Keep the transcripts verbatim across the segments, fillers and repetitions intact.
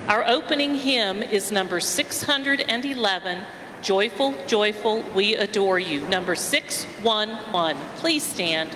Our opening hymn is number six hundred eleven, Joyful, Joyful, We Adore You, number six one one. Please stand.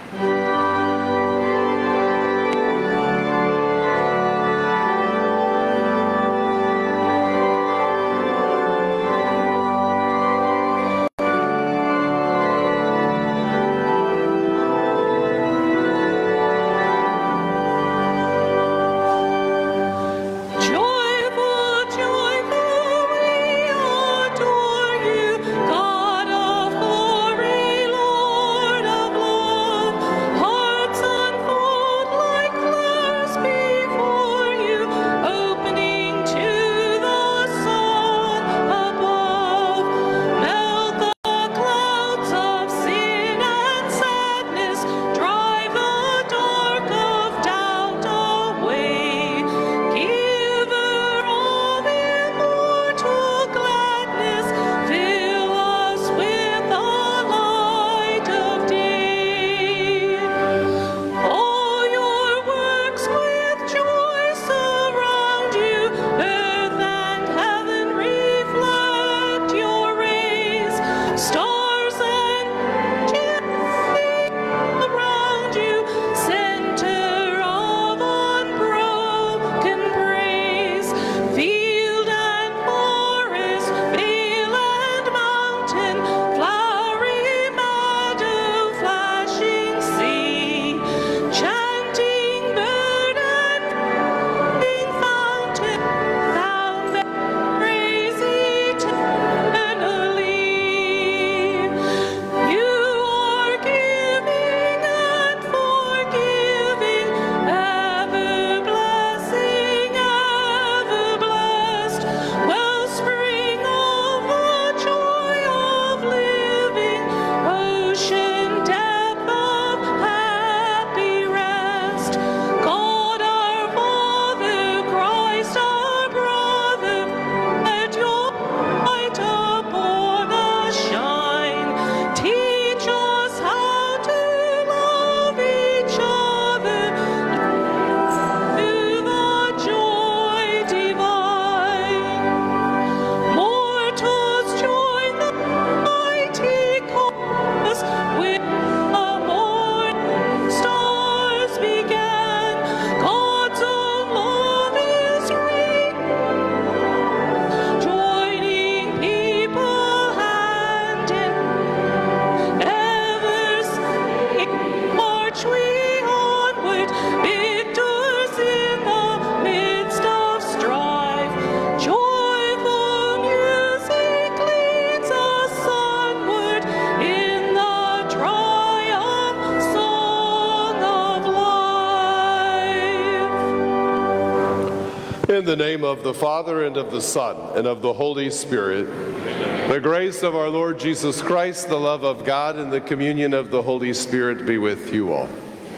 In the name of the Father, and of the Son, and of the Holy Spirit, amen. The grace of our Lord Jesus Christ, the love of God, and the communion of the Holy Spirit be with you all.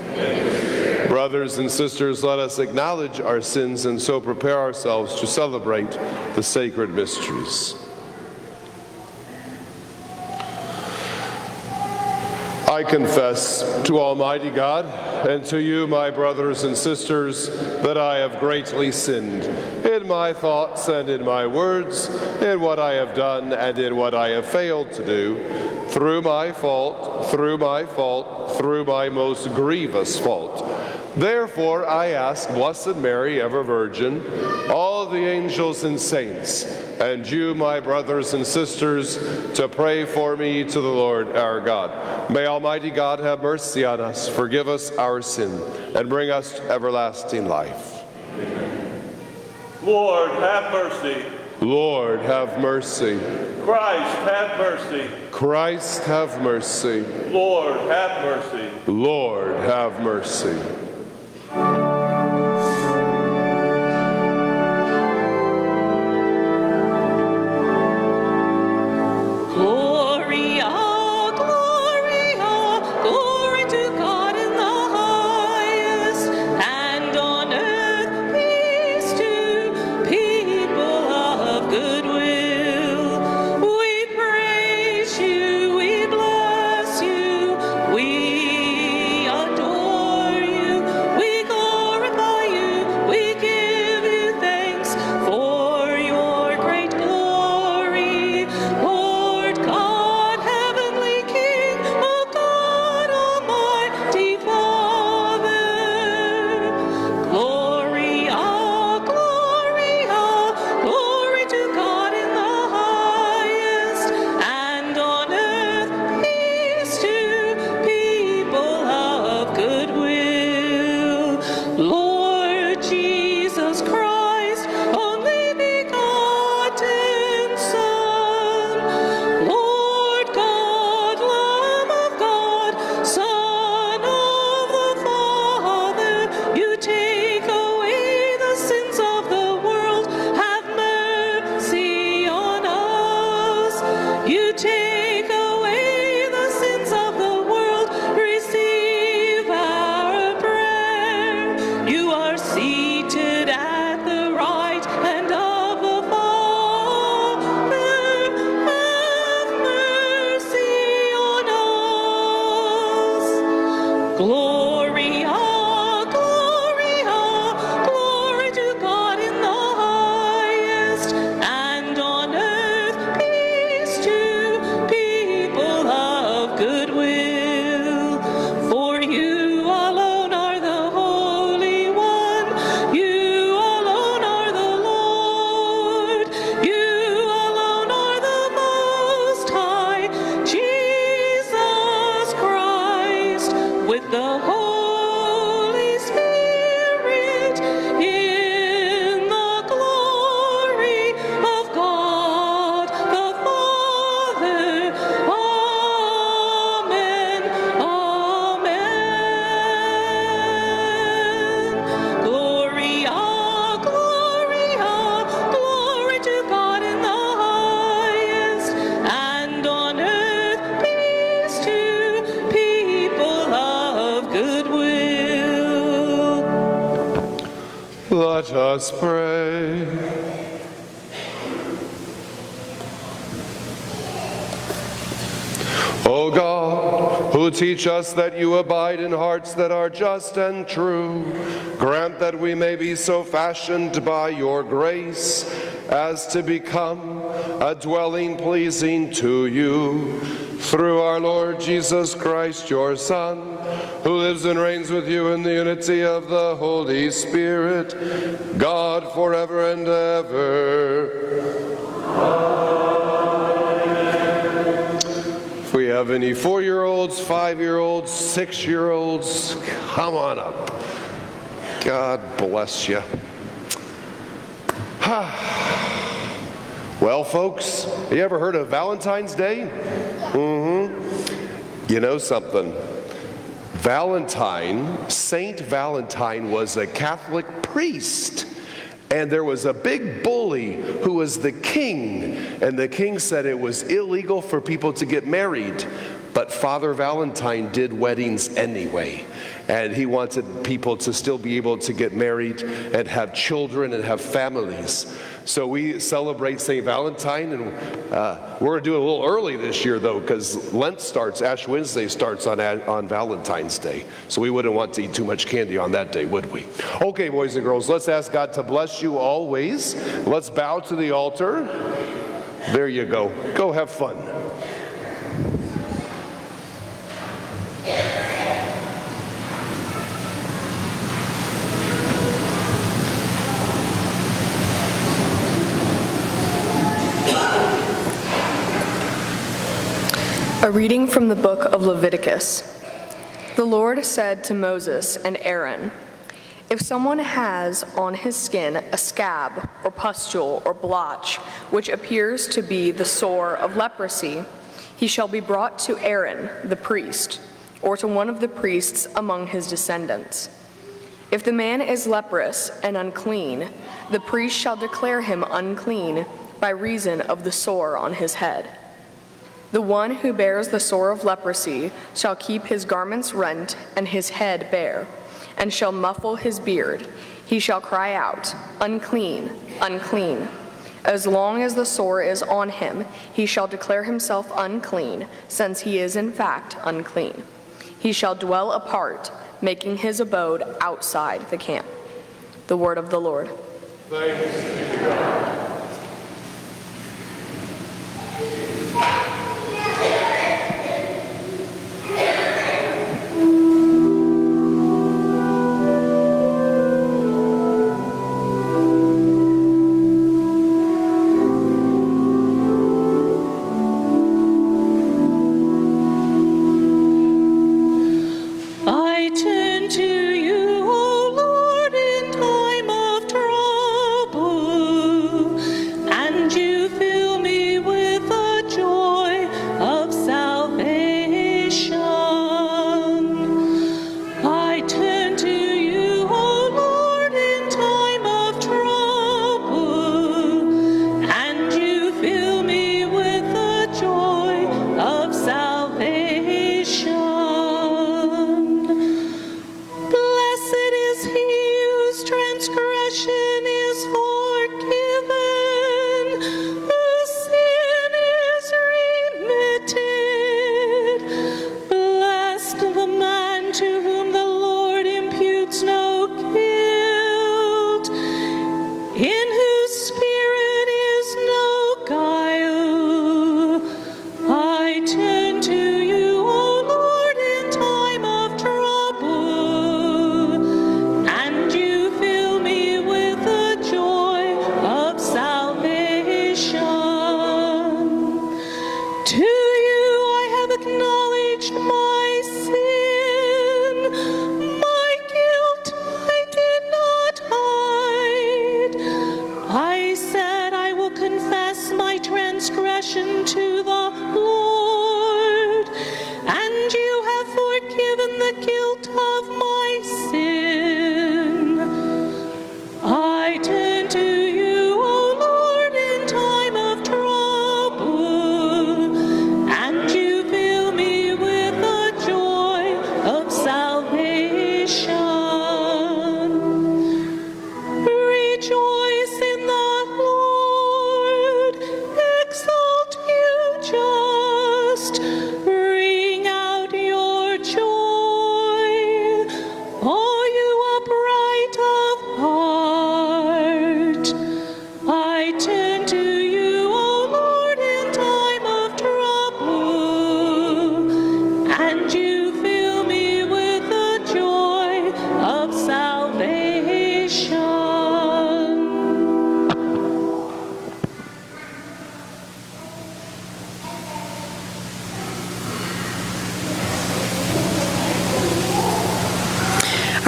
Amen. Brothers and sisters, let us acknowledge our sins and so prepare ourselves to celebrate the sacred mysteries. I confess to Almighty God and to you, my brothers and sisters, that I have greatly sinned in my thoughts and in my words, in what I have done and in what I have failed to do, through my fault, through my fault, through my most grievous fault. Therefore, I ask Blessed Mary, ever Virgin, all the angels and saints, and you, my brothers and sisters, to pray for me to the Lord our God. May Almighty God have mercy on us, forgive us our sin, and bring us to everlasting life. Amen. Lord, have mercy. Lord, have mercy. Christ, have mercy. Christ, have mercy. Lord, have mercy. Lord, have mercy. We adore you. us pray. O God, who teach us that you abide in hearts that are just and true, grant that we may be so fashioned by your grace as to become a dwelling pleasing to you. Through our Lord Jesus Christ, your Son, who lives and reigns with you in the unity of the Holy Spirit, God forever and ever. Amen. If we have any four-year-olds, five-year-olds, six-year-olds, come on up. God bless you. Well, folks, you ever heard of Valentine's Day? Mm-hmm. You know something? Valentine, Saint Valentine, was a Catholic priest. And there was a big bully who was the king. And the king said it was illegal for people to get married. But Father Valentine did weddings anyway. And he wanted people to still be able to get married and have children and have families. So we celebrate Saint Valentine, and uh, we're going to do it a little early this year, though, because Lent starts, Ash Wednesday starts on, on Valentine's Day. So we wouldn't want to eat too much candy on that day, would we? Okay, boys and girls, let's ask God to bless you always. Let's bow to the altar. There you go. Go have fun. A reading from the book of Leviticus. The Lord said to Moses and Aaron, "If someone has on his skin a scab or pustule or blotch, which appears to be the sore of leprosy, he shall be brought to Aaron, the priest, or to one of the priests among his descendants. If the man is leprous and unclean, the priest shall declare him unclean by reason of the sore on his head. The one who bears the sore of leprosy shall keep his garments rent and his head bare, and shall muffle his beard. He shall cry out, 'Unclean, unclean.' As long as the sore is on him, he shall declare himself unclean, since he is in fact unclean. He shall dwell apart, making his abode outside the camp." The word of the Lord. Thanks be to God. Rejoice.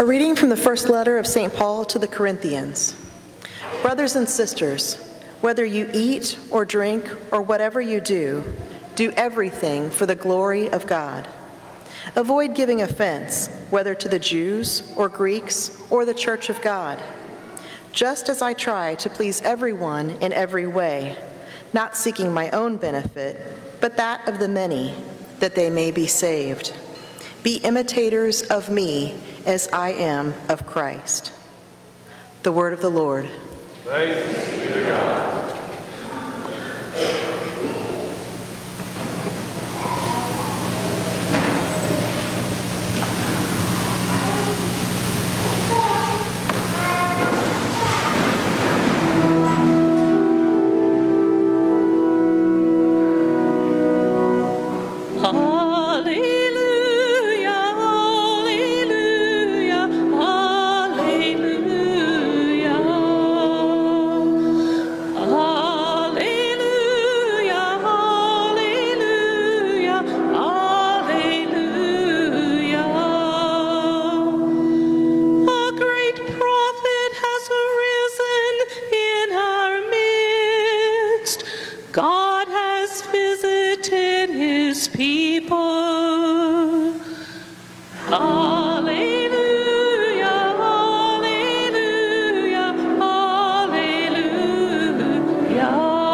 A reading from the first letter of Saint Paul to the Corinthians. Brothers and sisters, whether you eat or drink or whatever you do, do everything for the glory of God. Avoid giving offense, whether to the Jews or Greeks or the Church of God, just as I try to please everyone in every way, not seeking my own benefit, but that of the many, that they may be saved. Be imitators of me as I am of Christ. The word of the Lord. Thanks be to God. God has visited his people. Alleluia, alleluia, alleluia.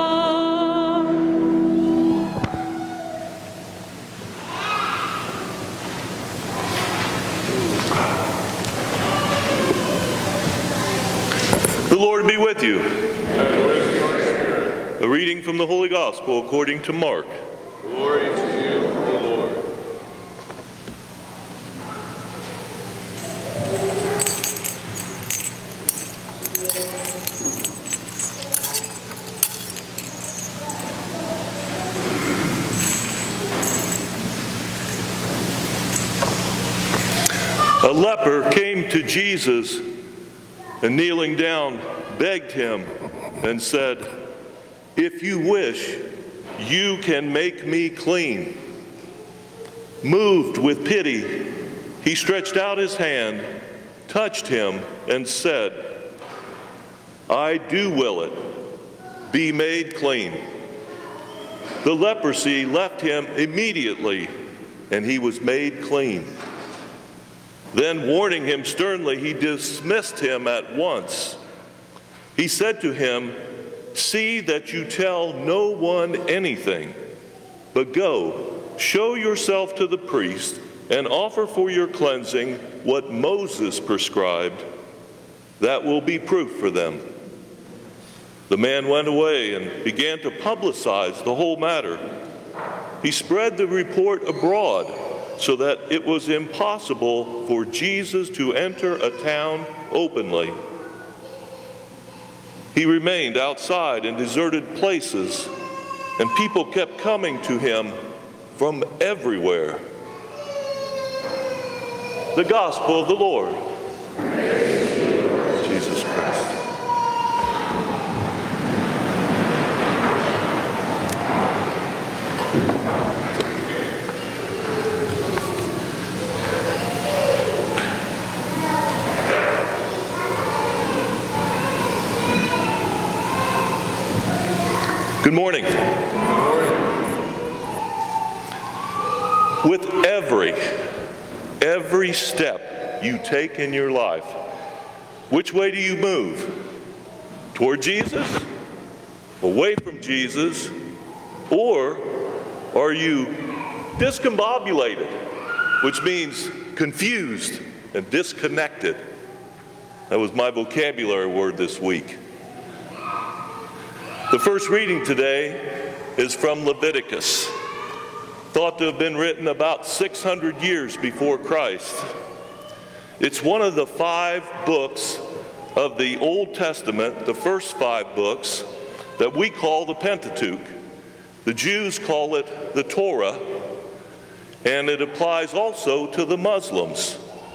The Lord be with you. A reading from the Holy Gospel according to Mark. Glory to you, O Lord. A leper came to Jesus and kneeling down begged him and said, "If you wish, you can make me clean." Moved with pity, he stretched out his hand, touched him, and said, "I do will it. Be made clean." The leprosy left him immediately, and he was made clean. Then, warning him sternly, he dismissed him at once. He said to him, "See that you tell no one anything, but go, show yourself to the priest, and offer for your cleansing what Moses prescribed. That will be proof for them." The man went away and began to publicize the whole matter. He spread the report abroad so that it was impossible for Jesus to enter a town openly. He remained outside in deserted places, and people kept coming to him from everywhere. The Gospel of the Lord. Jesus Christ. Good morning. With every, every step you take in your life, which way do you move? Toward Jesus? Away from Jesus? Or are you discombobulated, which means confused and disconnected? That was my vocabulary word this week. The first reading today is from Leviticus, thought to have been written about six hundred years before Christ. It's one of the five books of the Old Testament, the first five books, that we call the Pentateuch. The Jews call it the Torah, and it applies also to the Muslims.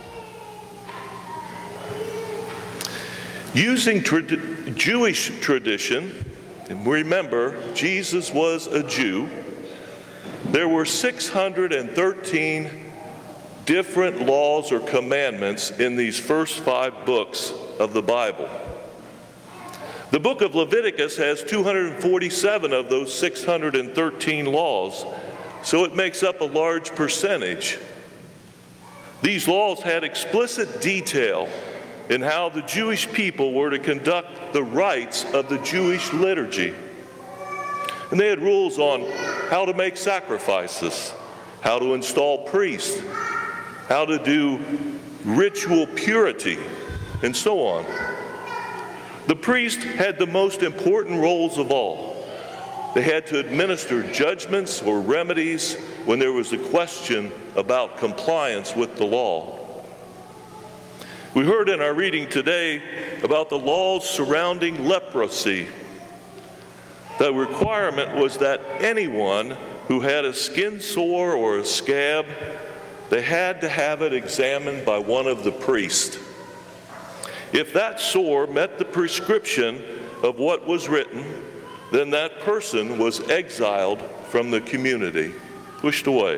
Using trad- Jewish tradition, and remember, Jesus was a Jew, there were six hundred thirteen different laws or commandments in these first five books of the Bible. The book of Leviticus has two hundred forty-seven of those six hundred thirteen laws, so it makes up a large percentage. These laws had explicit detail in how the Jewish people were to conduct the rites of the Jewish liturgy. And they had rules on how to make sacrifices, how to install priests, how to do ritual purity, and so on. The priest had the most important roles of all. They had to administer judgments or remedies when there was a question about compliance with the law. We heard in our reading today about the laws surrounding leprosy. The requirement was that anyone who had a skin sore or a scab, they had to have it examined by one of the priests. If that sore met the prescription of what was written, then that person was exiled from the community, pushed away.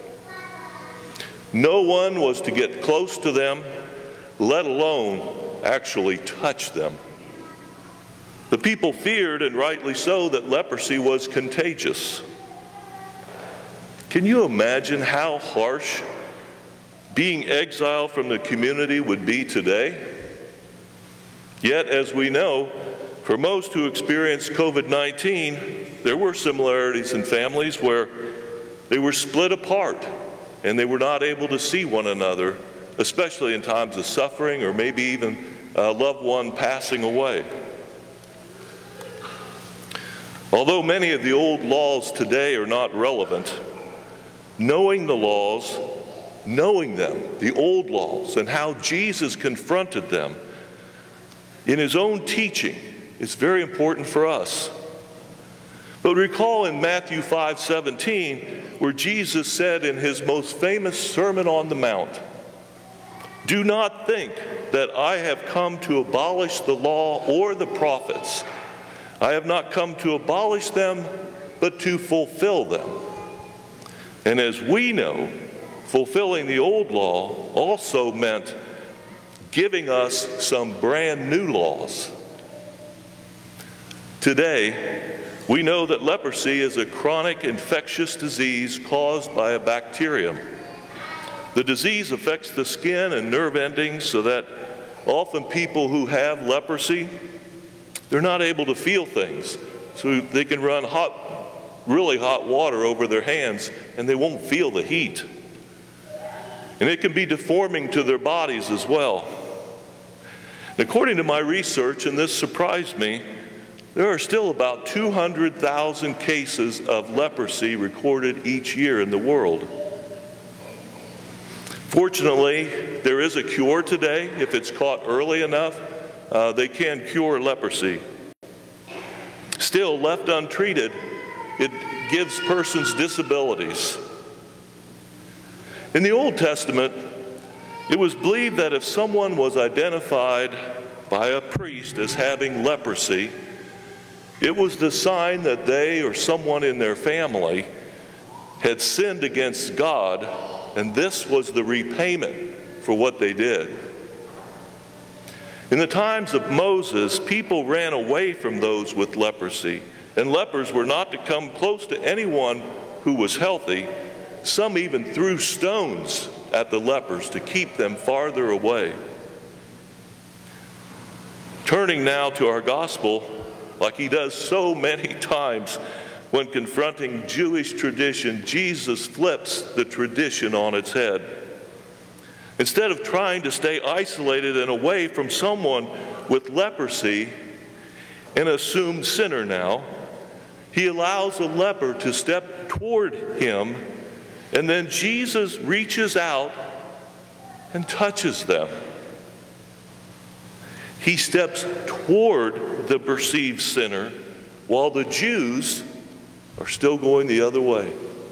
No one was to get close to them, let alone actually touch them. The people feared, and rightly so, that leprosy was contagious. Can you imagine how harsh being exiled from the community would be today? Yet, as we know, for most who experienced COVID nineteen, there were similarities in families where they were split apart and they were not able to see one another, especially in times of suffering or maybe even a loved one passing away. Although many of the old laws today are not relevant, knowing the laws, knowing them, the old laws, and how Jesus confronted them in his own teaching is very important for us. But recall in Matthew five seventeen, where Jesus said in his most famous Sermon on the Mount, "Do not think that I have come to abolish the law or the prophets. I have not come to abolish them, but to fulfill them." And as we know, fulfilling the old law also meant giving us some brand new laws. Today, we know that leprosy is a chronic infectious disease caused by a bacterium. The disease affects the skin and nerve endings so that often people who have leprosy, they're not able to feel things. So they can run hot, really hot water over their hands and they won't feel the heat. And it can be deforming to their bodies as well. According to my research, and this surprised me, there are still about two hundred thousand cases of leprosy recorded each year in the world. Fortunately, there is a cure today. If it's caught early enough, uh, they can cure leprosy. Still, left untreated, it gives persons disabilities. In the Old Testament, it was believed that if someone was identified by a priest as having leprosy, it was the sign that they or someone in their family had sinned against God, and this was the repayment for what they did. In the times of Moses, people ran away from those with leprosy, and lepers were not to come close to anyone who was healthy. Some even threw stones at the lepers to keep them farther away. Turning now to our gospel, like he does so many times when confronting Jewish tradition, Jesus flips the tradition on its head. Instead of trying to stay isolated and away from someone with leprosy, an assumed sinner now, he allows a leper to step toward him, and then Jesus reaches out and touches them. He steps toward the perceived sinner while the Jews are still going the other way.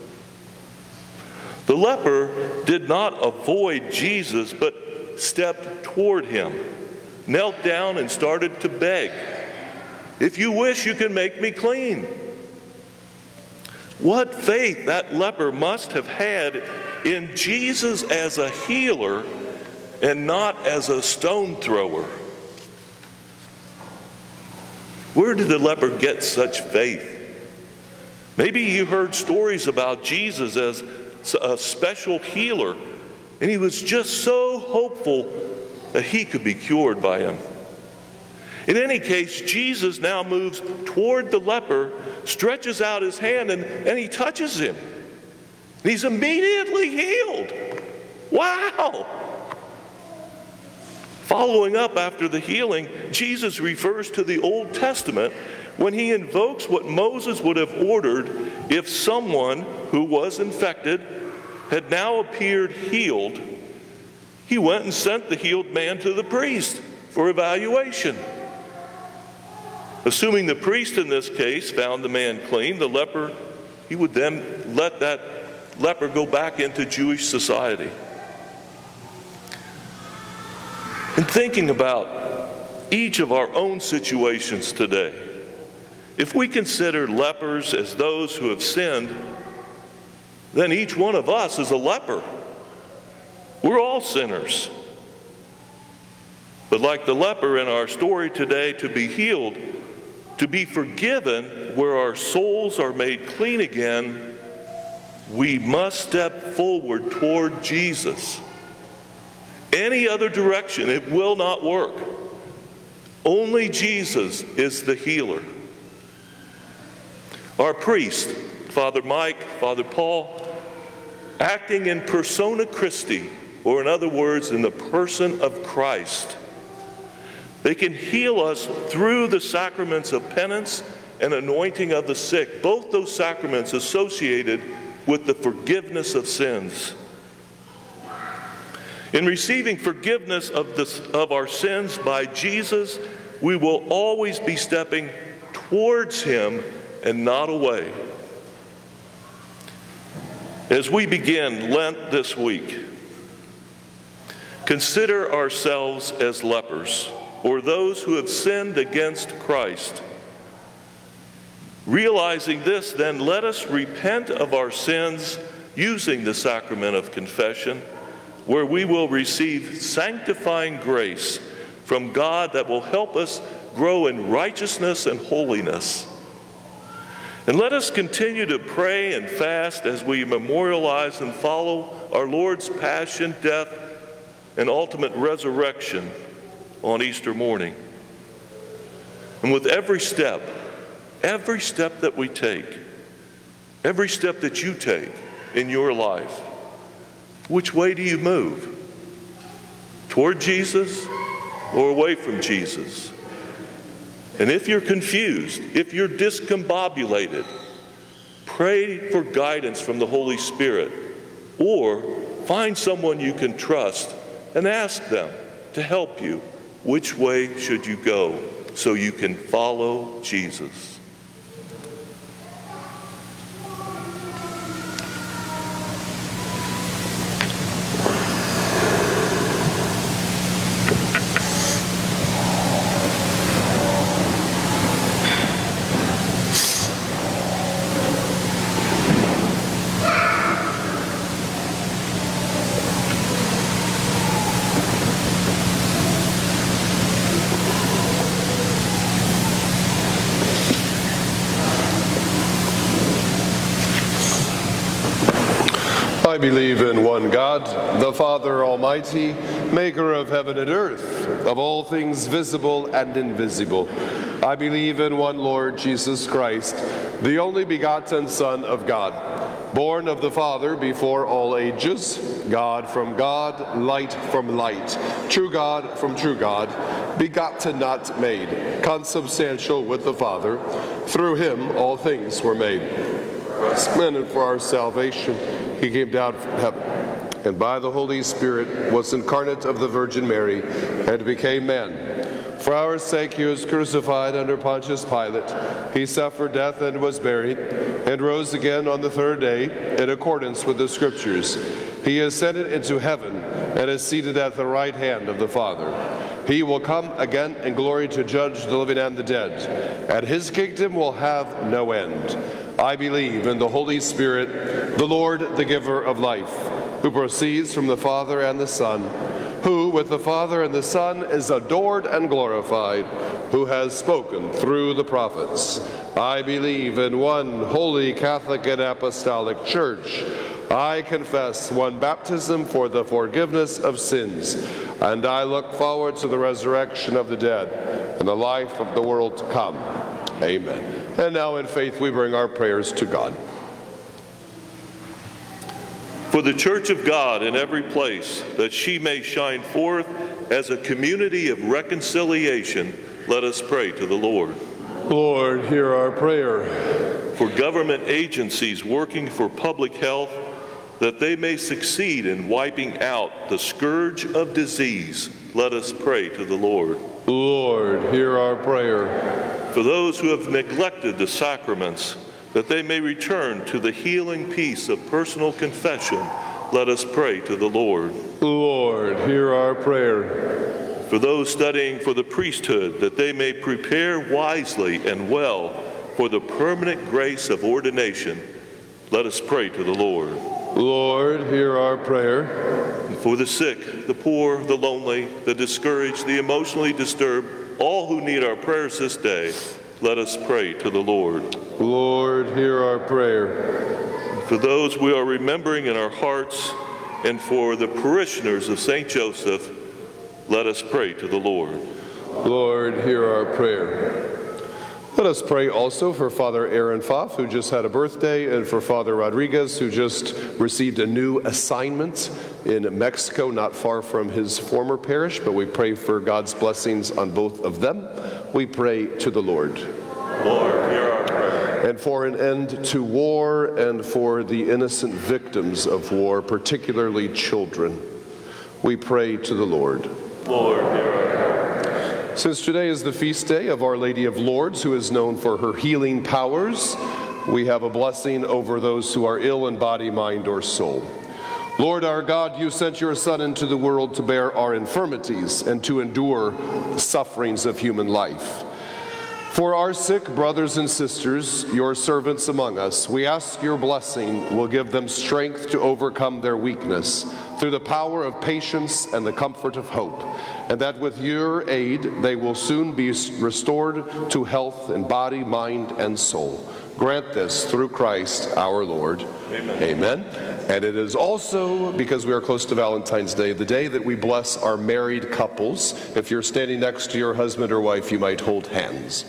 The leper did not avoid Jesus, but stepped toward him, knelt down and started to beg, "If you wish, you can make me clean." What faith that leper must have had in Jesus as a healer and not as a stone thrower. Where did the leper get such faith? Maybe you heard stories about Jesus as a special healer, and he was just so hopeful that he could be cured by him. In any case, Jesus now moves toward the leper, stretches out his hand, and, and he touches him. He's immediately healed. Wow! Following up after the healing, Jesus refers to the Old Testament when he invokes what Moses would have ordered if someone who was infected had now appeared healed. He went and sent the healed man to the priest for evaluation. Assuming the priest in this case found the man clean, the leper, he would then let that leper go back into Jewish society. In thinking about each of our own situations today, if we consider lepers as those who have sinned, then each one of us is a leper. We're all sinners. But like the leper in our story today, to be healed, to be forgiven, where our souls are made clean again, we must step forward toward Jesus. Any other direction, it will not work. Only Jesus is the healer. Our priest, Father Mike, Father Paul, acting in persona Christi, or in other words, in the person of Christ, they can heal us through the sacraments of penance and anointing of the sick, both those sacraments associated with the forgiveness of sins. In receiving forgiveness of, this, of our sins by Jesus, we will always be stepping towards him and not away. As we begin Lent this week, consider ourselves as lepers, or those who have sinned against Christ. Realizing this, then, let us repent of our sins using the sacrament of confession, where we will receive sanctifying grace from God that will help us grow in righteousness and holiness. And let us continue to pray and fast as we memorialize and follow our Lord's passion, death, and ultimate resurrection on Easter morning. And with every step, every step that we take, every step that you take in your life, which way do you move? Toward Jesus or away from Jesus? And if you're confused, if you're discombobulated, pray for guidance from the Holy Spirit, or find someone you can trust and ask them to help you. Which way should you go so you can follow Jesus? I believe in one God, the Father Almighty, maker of heaven and earth, of all things visible and invisible. I believe in one Lord Jesus Christ, the only begotten Son of God, born of the Father before all ages, God from God, light from light, true God from true God, begotten, not made, consubstantial with the Father. Through him all things were made. And for our salvation he came down from heaven, and by the Holy Spirit was incarnate of the Virgin Mary, and became man. For our sake he was crucified under Pontius Pilate. He suffered death and was buried, and rose again on the third day, in accordance with the Scriptures. He ascended into heaven, and is seated at the right hand of the Father. He will come again in glory to judge the living and the dead, and his kingdom will have no end. I believe in the Holy Spirit, the Lord, the giver of life, who proceeds from the Father and the Son, who with the Father and the Son is adored and glorified, who has spoken through the prophets. I believe in one holy Catholic and Apostolic Church. I confess one baptism for the forgiveness of sins, and I look forward to the resurrection of the dead and the life of the world to come. Amen. And now in faith we bring our prayers to God. For the Church of God in every place, that she may shine forth as a community of reconciliation, let us pray to the Lord. Lord, hear our prayer. For government agencies working for public health, that they may succeed in wiping out the scourge of disease, let us pray to the Lord. Lord, hear our prayer. For those who have neglected the sacraments, that they may return to the healing peace of personal confession, let us pray to the Lord. Lord, hear our prayer. For those studying for the priesthood, that they may prepare wisely and well for the permanent grace of ordination, let us pray to the Lord. Lord, hear our prayer. And for the sick, the poor, the lonely, the discouraged, the emotionally disturbed, all who need our prayers this day, let us pray to the Lord. Lord, hear our prayer. For those we are remembering in our hearts, and for the parishioners of Saint Joseph, let us pray to the Lord. Lord, hear our prayer. Let us pray also for Father Aaron Pfaff, who just had a birthday, and for Father Rodriguez, who just received a new assignment in Mexico, not far from his former parish, but we pray for God's blessings on both of them. We pray to the Lord. Lord, hear our prayer. And for an end to war, and for the innocent victims of war, particularly children, we pray to the Lord. Lord, hear our prayer. Since today is the feast day of Our Lady of Lourdes, who is known for her healing powers, we have a blessing over those who are ill in body, mind, or soul. Lord our God, you sent your Son into the world to bear our infirmities and to endure the sufferings of human life. For our sick brothers and sisters, your servants among us, we ask your blessing will give them strength to overcome their weakness through the power of patience and the comfort of hope, and that with your aid they will soon be restored to health in body, mind, and soul. Grant this through Christ our Lord. Amen. Amen. And it is also, because we are close to Valentine's Day, the day that we bless our married couples. If you're standing next to your husband or wife, you might hold hands.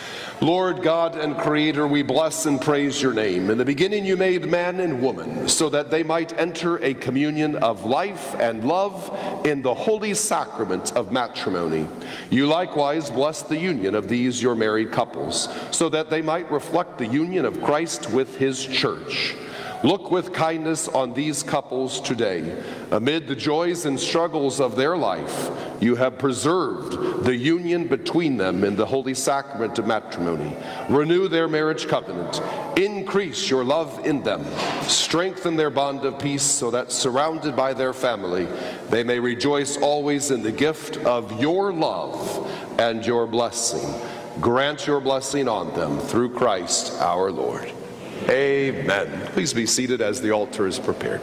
Lord God and Creator, we bless and praise your name. In the beginning you made man and woman so that they might enter a communion of life and love in the holy sacrament of matrimony. You likewise blessed the union of these your married couples so that they might reflect the union of Christ with his church. Look with kindness on these couples today. Amid the joys and struggles of their life, you have preserved the union between them in the holy sacrament of matrimony. Renew their marriage covenant. Increase your love in them. Strengthen their bond of peace so that, surrounded by their family, they may rejoice always in the gift of your love and your blessing. Grant your blessing on them through Christ our Lord. Amen. Please be seated as the altar is prepared.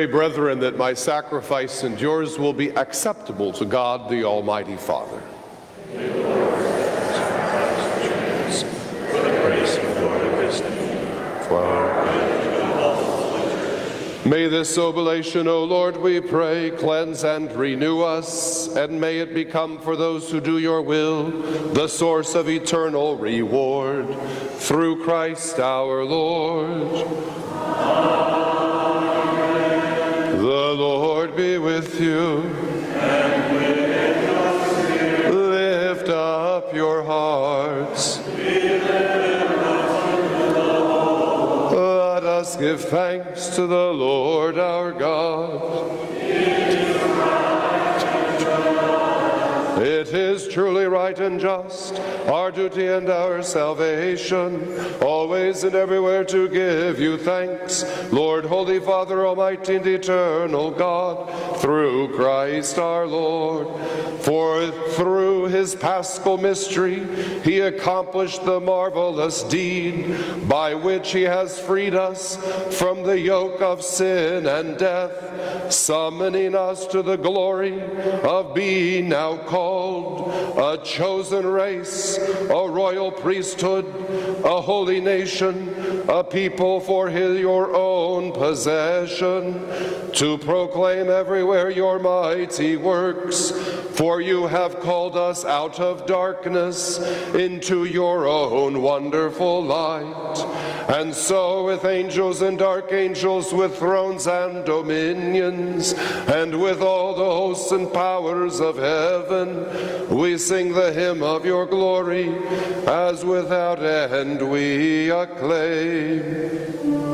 Pray, brethren, that my sacrifice and yours will be acceptable to God, the Almighty Father. May this oblation, O Lord, we pray, cleanse and renew us, and may it become for those who do your will the source of eternal reward. Through Christ our Lord. The Lord be with you. And with your spirit. Lift up your hearts. Let us give thanks to the Lord our God. It is truly right and just, our duty and our salvation, always and everywhere to give you thanks, Lord, Holy Father, Almighty and eternal God, through Christ our Lord. For through his paschal mystery, he accomplished the marvelous deed by which he has freed us from the yoke of sin and death, summoning us to the glory of being now called a chosen race, a royal priesthood, a holy nation, a people for his, your own possession, to proclaim everywhere your mighty works. For you have called us out of darkness into your own wonderful light. And so with angels and archangels, with thrones and dominions, and with all the hosts and powers of heaven, we sing the hymn of your glory, as without end we acclaim.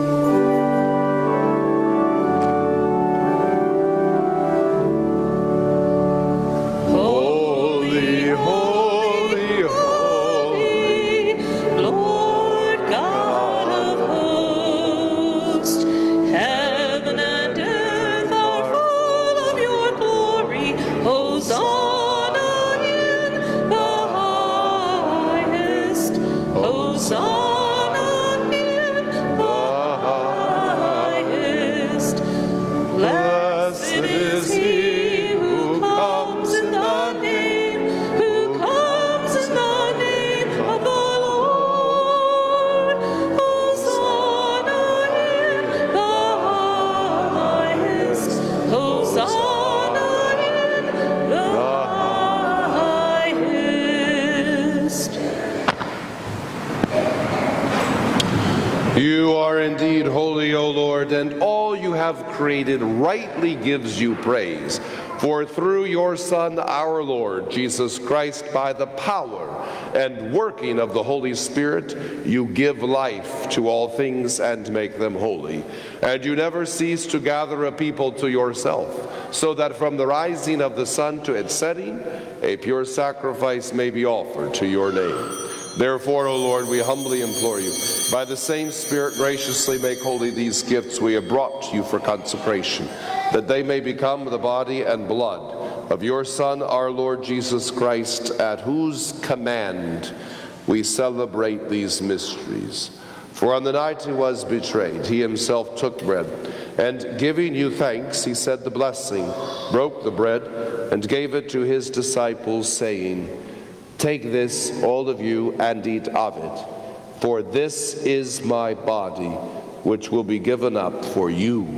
And all you have created rightly gives you praise. For through your Son, our Lord, Jesus Christ, by the power and working of the Holy Spirit, you give life to all things and make them holy. And you never cease to gather a people to yourself, so that from the rising of the sun to its setting, a pure sacrifice may be offered to your name. Therefore, O Lord, we humbly implore you, by the same Spirit graciously make holy these gifts we have brought to you for consecration, that they may become the body and blood of your Son, our Lord Jesus Christ, at whose command we celebrate these mysteries. For on the night he was betrayed, he himself took bread, and giving you thanks, he said the blessing, broke the bread, and gave it to his disciples, saying, "Take this, all of you, and eat of it, for this is my body, which will be given up for you."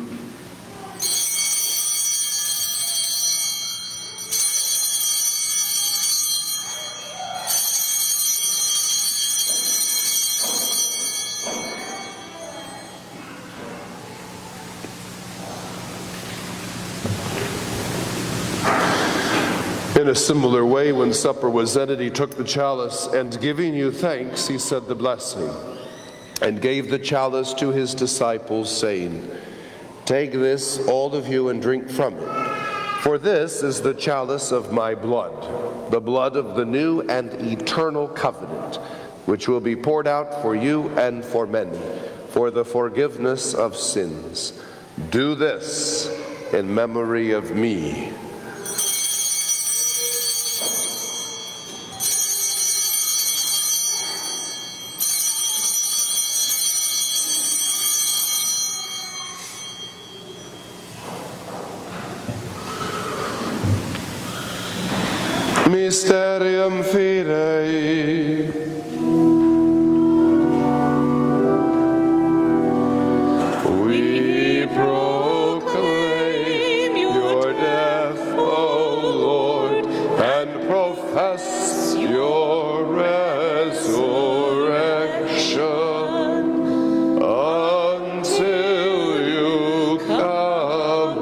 In a similar way, when supper was ended, he took the chalice, and giving you thanks, he said the blessing, and gave the chalice to his disciples, saying, "Take this, all of you, and drink from it. For this is the chalice of my blood, the blood of the new and eternal covenant, which will be poured out for you and for many, for the forgiveness of sins. Do this in memory of me." Mysterium Fidei. We proclaim your death, O Lord, and profess your resurrection until you come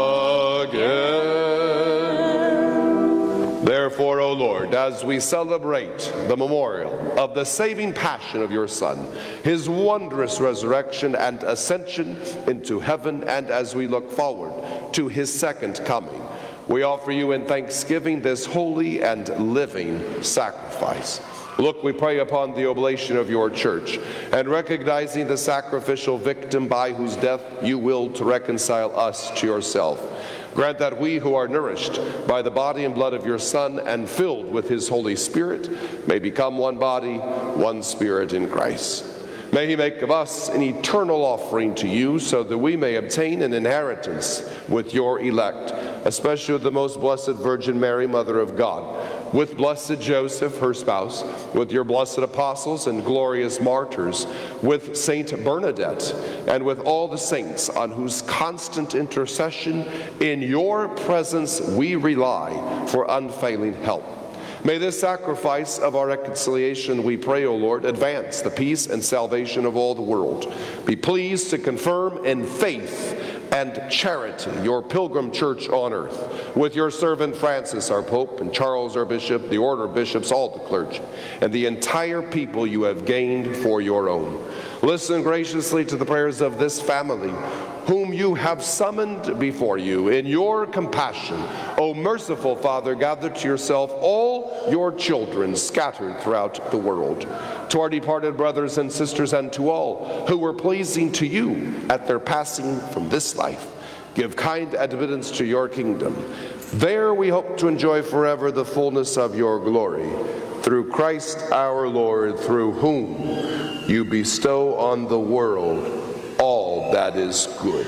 again. Therefore, O Lord, as we celebrate the memorial of the saving passion of your Son, his wondrous resurrection and ascension into heaven, and as we look forward to his second coming, we offer you in thanksgiving this holy and living sacrifice. Look, we pray upon the oblation of your church, and recognizing the sacrificial victim by whose death you willed to reconcile us to yourself, grant that we who are nourished by the body and blood of your Son and filled with his Holy Spirit may become one body, one spirit in Christ. May he make of us an eternal offering to you, so that we may obtain an inheritance with your elect, especially with the most blessed Virgin Mary, Mother of God, with blessed Joseph, her spouse, with your blessed apostles and glorious martyrs, with Saint Bernadette, and with all the saints on whose constant intercession in your presence we rely for unfailing help. May this sacrifice of our reconciliation, we pray, O Lord, advance the peace and salvation of all the world. Be pleased to confirm in faith and charity your pilgrim church on earth, with your servant Francis, our Pope, and Charles, our Bishop, the order of bishops, all the clergy, and the entire people you have gained for your own. Listen graciously to the prayers of this family, whom you have summoned before you. In your compassion, O merciful Father, gather to yourself all your children scattered throughout the world. To our departed brothers and sisters, and to all who were pleasing to you at their passing from this life, give kind admittance to your kingdom. There we hope to enjoy forever the fullness of your glory. Through Christ our Lord, through whom you bestow on the world all that is good.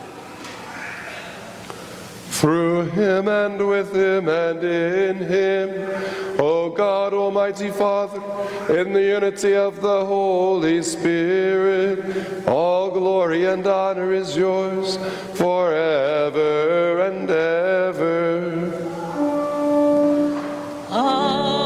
Through him and with him and in him, O God, Almighty Father, in the unity of the Holy Spirit, all glory and honor is yours forever and ever. Amen.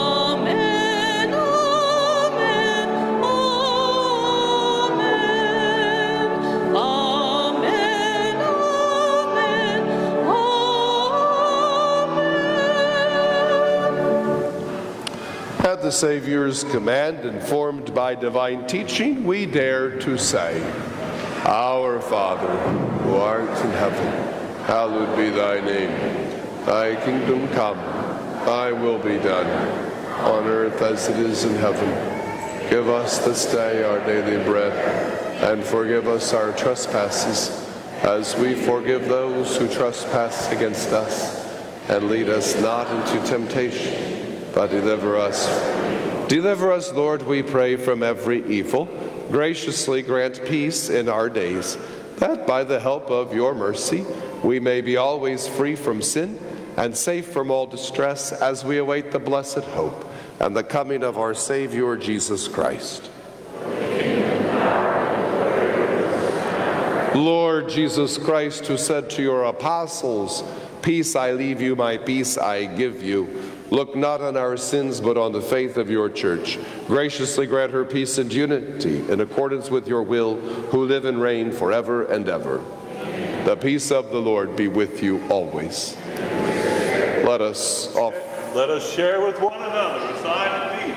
At the Savior's command, informed by divine teaching, we dare to say, Our Father, who art in heaven, hallowed be thy name. Thy kingdom come, thy will be done, on earth as it is in heaven. Give us this day our daily bread, and forgive us our trespasses, as we forgive those who trespass against us. And lead us not into temptation, but deliver us. Deliver us, Lord, we pray, from every evil. Graciously grant peace in our days, that by the help of your mercy we may be always free from sin and safe from all distress, as we await the blessed hope and the coming of our Savior Jesus Christ. Lord Jesus Christ, who said to your apostles, Peace I leave you, my peace I give you, look not on our sins, but on the faith of your church. Graciously grant her peace and unity in accordance with your will, who live and reign forever and ever. Amen. The peace of the Lord be with you always. Let us offer. Let us share with one another a sign of peace.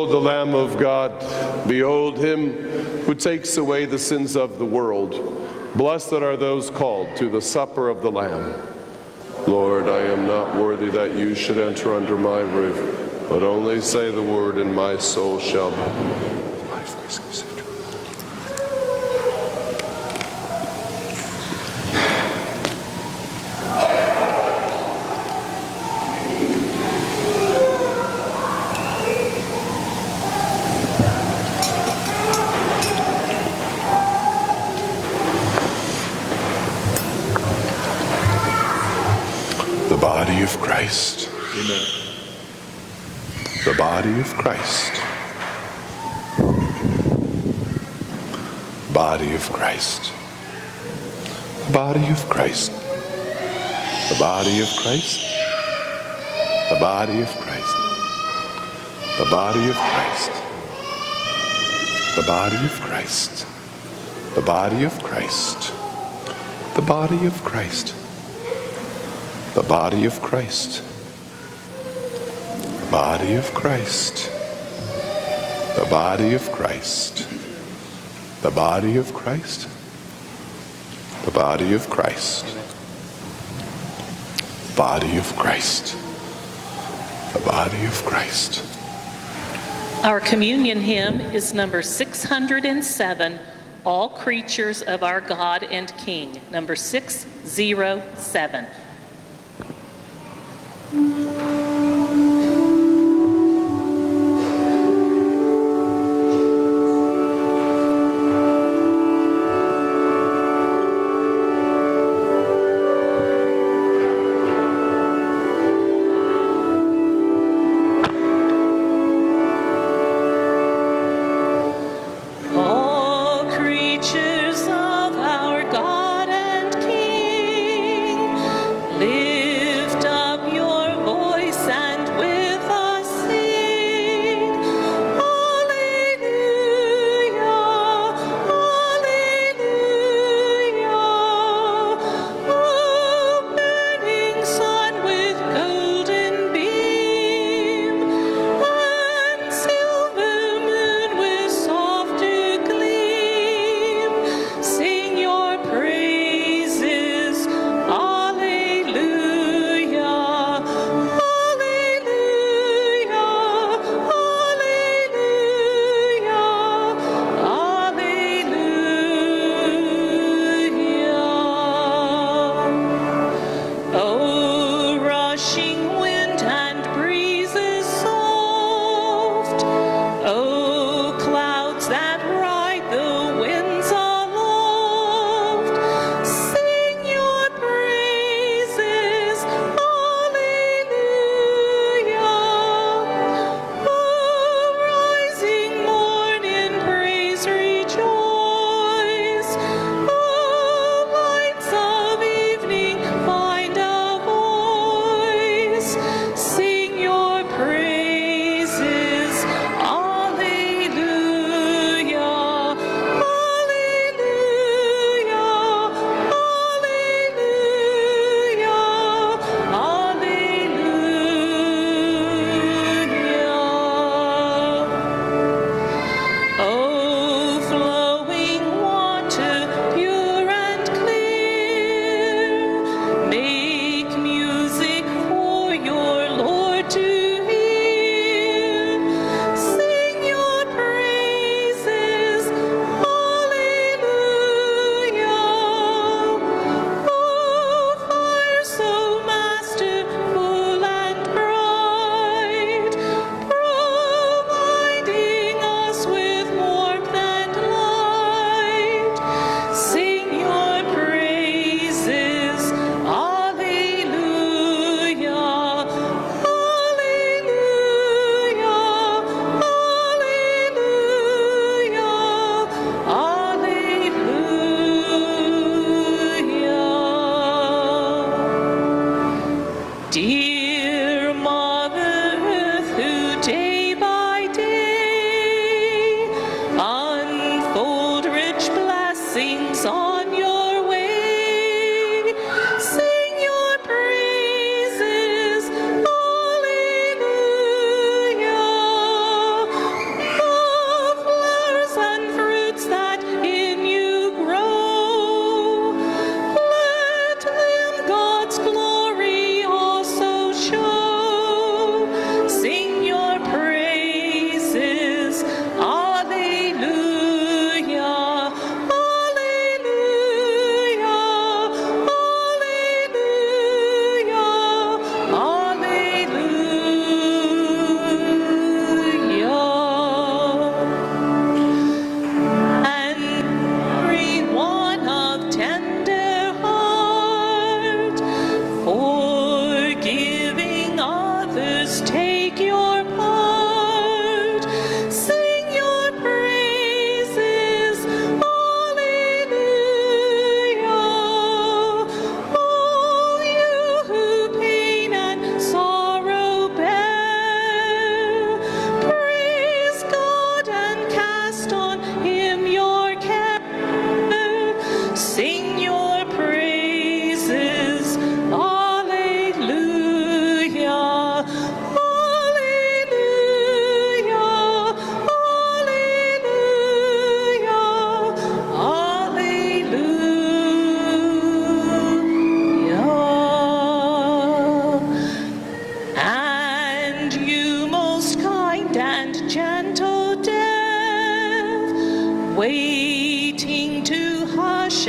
Behold the Lamb of God. Behold him who takes away the sins of the world. Blessed are those called to the supper of the Lamb. Lord, I am not worthy that you should enter under my roof, but only say the word and my soul shall be. The body of Christ. Amen. The body of Christ. Body of Christ. The body of Christ. The body of Christ. The body of Christ. The body of Christ. The body of Christ. The body of Christ. The body of Christ. The body of Christ. The body of Christ. The body of Christ. The body of Christ. The body of Christ. Body of Christ. The body of Christ. Our communion hymn is number six hundred seven, All Creatures of Our God and King, number six oh seven.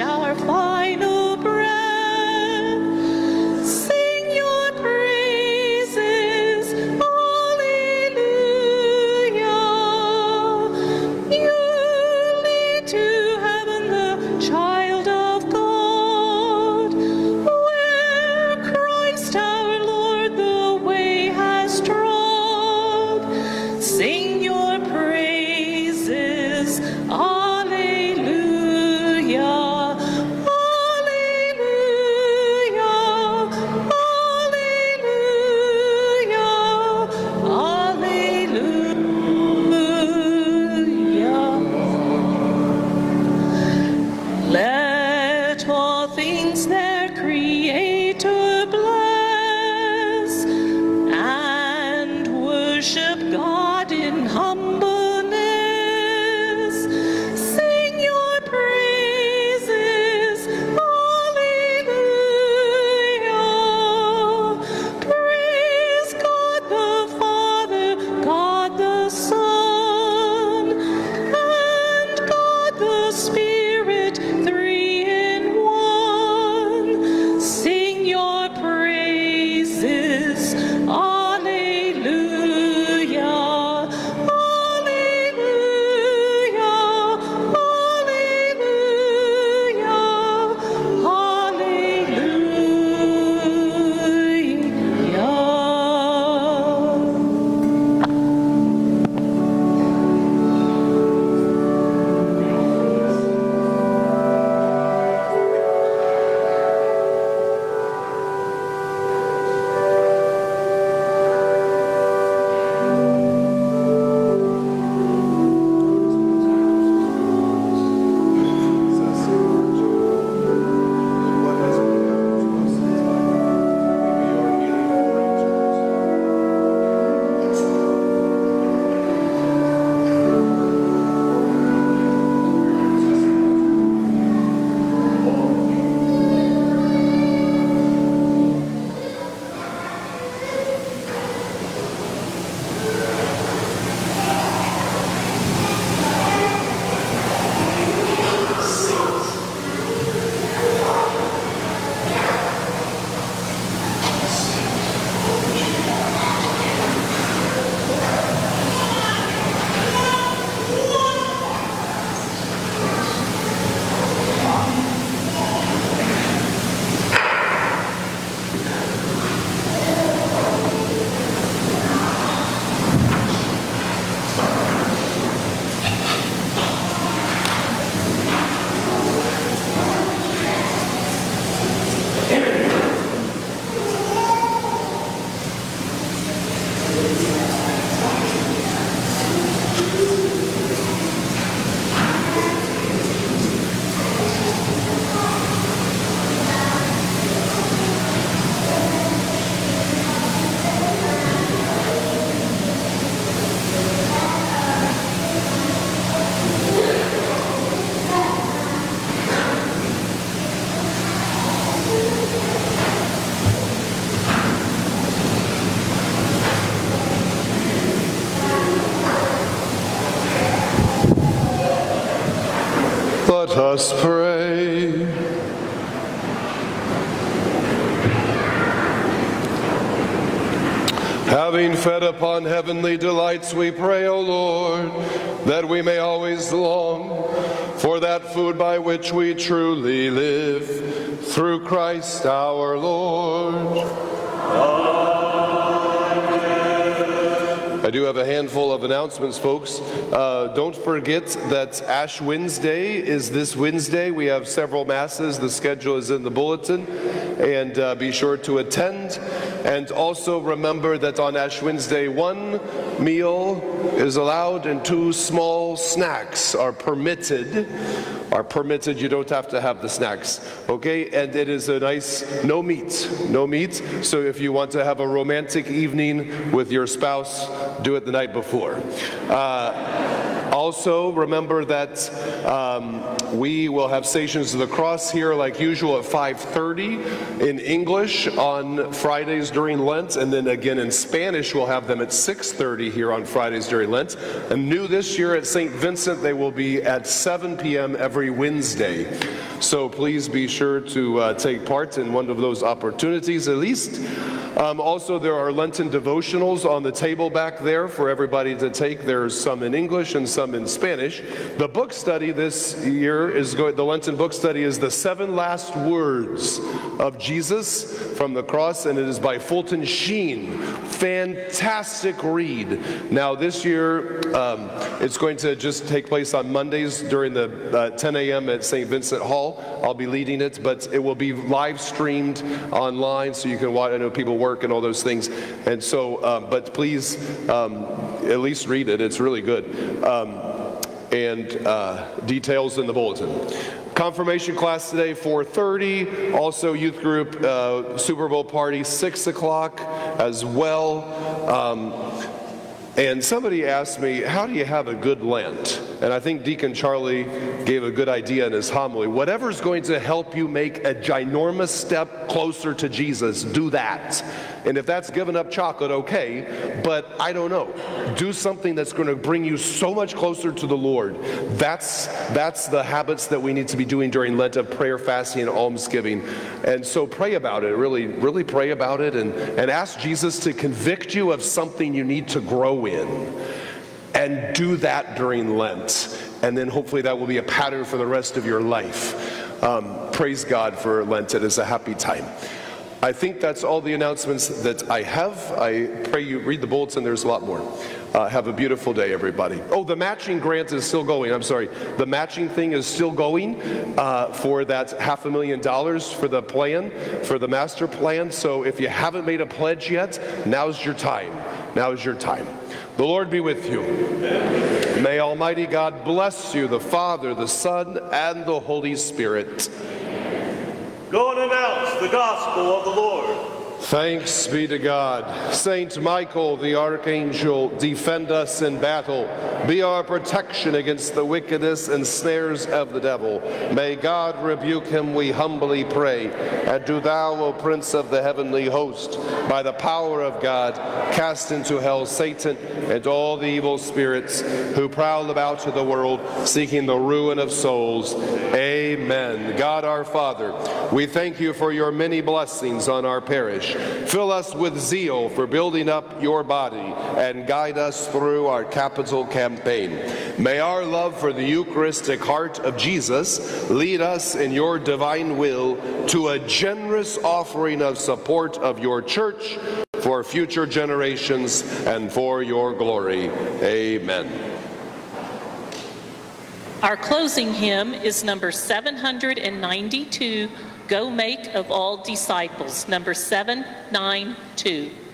our final breath. Sing your praises, hallelujah. You lead to heaven the child of God, where Christ our Lord the way has trod. Sing your praises, hallelujah, hallelujah, hallelujah, hallelujah. Let all things their Creator bless, and worship God in humbleness. Sing your praises, hallelujah. Praise God the Father, God the Son, and God the Spirit, three in one. Sing your praises, hallelujah, hallelujah, hallelujah, hallelujah. Let us pray. Having fed upon heavenly delights, we pray, O Lord, that we may always long for that food by which we truly live, through Christ our Lord. I do have a handful of announcements, folks. Uh, don't forget that Ash Wednesday is this Wednesday. We have several masses. The schedule is in the bulletin. And uh, be sure to attend. And also remember that on Ash Wednesday, one meal is allowed and two small snacks are permitted. Are permitted. You don't have to have the snacks. Okay? And it is a nice no meat. No meat. So if you want to have a romantic evening with your spouse, do it the night before. Uh, Also, remember that um, we will have Stations of the Cross here like usual at five thirty in English on Fridays during Lent, and then again in Spanish we'll have them at six thirty here on Fridays during Lent. And new this year at Saint Vincent, they will be at seven p m every Wednesday. So please be sure to uh, take part in one of those opportunities at least. Um, also, there are Lenten devotionals on the table back there for everybody to take. There's some in English and some in Spanish. The book study this year is going, the Lenten book study is The Seven Last Words of Jesus from the Cross, and it is by Fulton Sheen. Fantastic read. Now, this year, um, it's going to just take place on Mondays during the uh, ten a m at Saint Vincent Hall. I'll be leading it, but it will be live streamed online, so you can watch. I know people work and all those things, and so, um, but please um, at least read it. It's really good. Um, and uh, details in the bulletin. Confirmation class today, four thirty. Also youth group uh, Super Bowl party, six o'clock as well. Um, and somebody asked me, how do you have a good Lent? And I think Deacon Charlie gave a good idea in his homily. Whatever's going to help you make a ginormous step closer to Jesus, do that. And if that's giving up chocolate, okay, but I don't know. Do something that's going to bring you so much closer to the Lord. That's, that's the habits that we need to be doing during Lent of prayer, fasting, and almsgiving. And so pray about it, really, really pray about it, and, and ask Jesus to convict you of something you need to grow in. And do that during Lent. And then hopefully that will be a pattern for the rest of your life. Um, praise God for Lent. It is a happy time. I think that's all the announcements that I have. I pray you read the bulletin. There's a lot more. Uh, have a beautiful day, everybody. Oh, the matching grant is still going. I'm sorry. The matching thing is still going uh, for that half a million dollars for the plan, for the master plan. So if you haven't made a pledge yet, now's your time. Now is your time. The Lord be with you. Amen. May Almighty God bless you, the Father, the Son, and the Holy Spirit. Go and announce the gospel of the Lord. Thanks be to God. Saint Michael, the archangel, defend us in battle. Be our protection against the wickedness and snares of the devil. May God rebuke him, we humbly pray. And do thou, O Prince of the heavenly host, by the power of God, cast into hell Satan and all the evil spirits who prowl about to the world, seeking the ruin of souls. Amen. God our Father, we thank you for your many blessings on our parish. Fill us with zeal for building up your body and guide us through our capital campaign. May our love for the Eucharistic heart of Jesus lead us in your divine will to a generous offering of support of your church for future generations and for your glory. Amen. Our closing hymn is number seven hundred ninety-two, Go Make of All Disciples, number seven ninety-two.